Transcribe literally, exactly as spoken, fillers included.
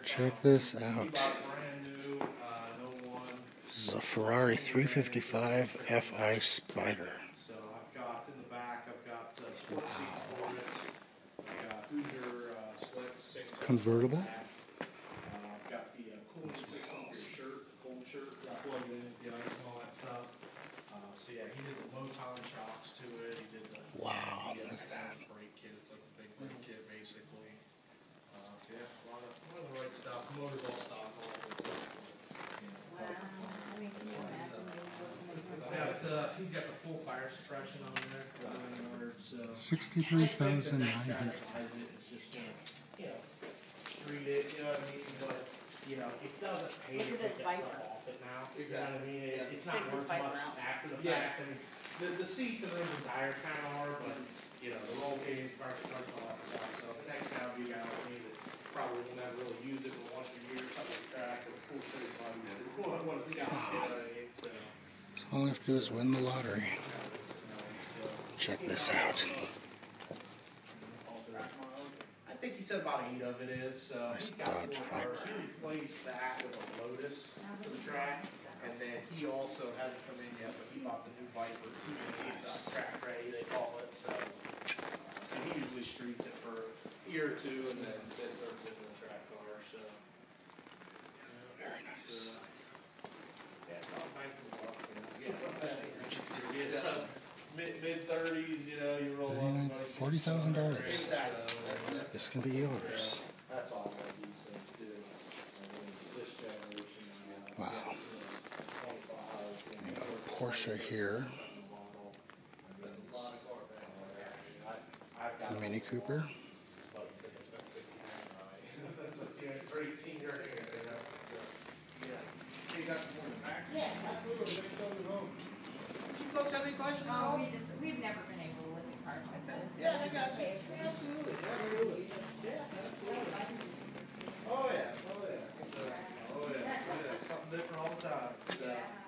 Check this out. This is a Ferrari three fifty-five F I Spider. So I've got in the back, I've got uh, sport seats for it. I've got Hoosier uh, slicks. Convertible. Uh, I've got the uh, cooling system for your shirt, cold shirt, plug in, the ice and all that stuff. Uh, so yeah, he did the low time shocks to it. He did the Wow, the, uh, look at that. brake kit. It's like a big brake kit basically. Uh, so yeah, a lot of, a lot of the right stuff. The motor's all stock, all that good stuff. Wow. I mean, can you imagine me working with him? Yeah, it's, uh, he's got the full fire suppression on there. So Sixty-three thousand nine hundred. It's just gonna, you know, treat it. You know what I mean? But you know, it doesn't pay to Look at take this that Viper. stuff off it now. You know what I mean? It, it's not Take this worth Viper much out. after the Yeah. fact. I mean, the the seats and the tire kind of are, but you know, the roll cage, fire suppression, all that stuff. So the next guy will be a guy like me that probably will never really use it, but once a year, something like track or cool thirty five years. What it's got, you know what I mean? So. All I have to do is win the lottery. Check this out. I think he said about eight of it is, so Nice he's got Dodge four cars. Viper. He replaced that with a Lotus for the track, and then he also hasn't come in yet, but he bought the new Viper two uh, track ready, they call it, so. Uh, so he usually streets it for a year or two, and then then turns it into a track car, so. Yeah, Very nice. uh, yeah, it's not bang for the buck, you know, you get, you get, uh, mid, mid thirties, you know, you roll up. forty thousand dollars. Exactly. This can be yours. That's all of these things too. I mean, this generation, you know, Wow. twenty-five. You got a Porsche here. That's a lot of car value. I've got A Mini Cooper. like I said, I spent sixty grand on it. That's like, you know, for eighteen years, you know. Yeah. You got some more in the back? Yeah. Absolutely. Let me tell you home. Do you folks have any questions at Oh, all? we just, we've never been able to look at cars like this. Yeah, I It's got you. okay. Absolutely, absolutely. Yeah, absolutely. Oh, yeah, oh, yeah. So, oh, yeah, oh, yeah. Something different all the time. So,